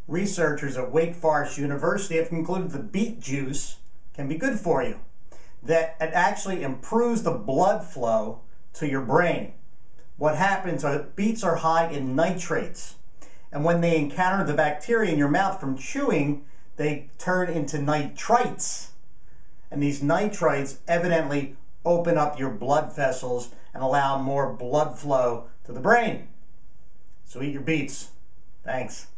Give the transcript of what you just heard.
researchers at Wake Forest University have concluded the beet juice can be good for you, that it actually improves the blood flow to your brain. What happens are beets are high in nitrates, and when they encounter the bacteria in your mouth from chewing, they turn into nitrites. And these nitrites evidently open up your blood vessels and allow more blood flow to the brain. So eat your beets. Thanks.